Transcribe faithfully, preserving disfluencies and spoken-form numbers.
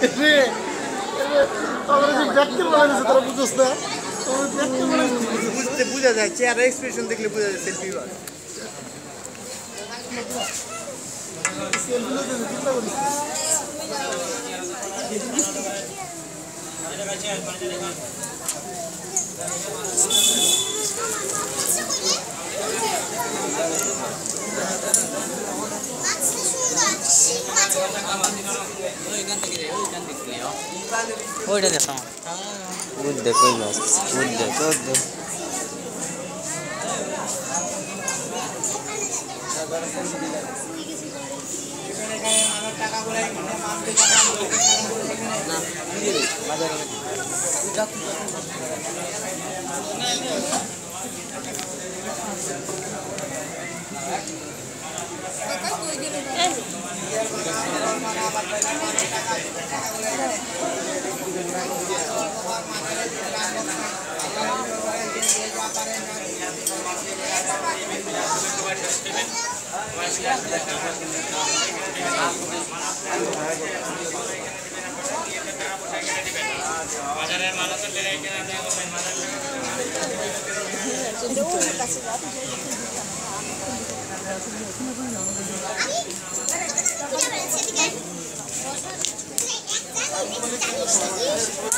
বুঝতে বোঝা যায় চেহারা এক্সপ্রেশন দেখলে বোঝা যায় সেলফি ওইটা দেখো বুঝতে কই মাছ বুঝতে তো বাজারের মানুষের লেগে কেনা দেয় করবেন বাজারে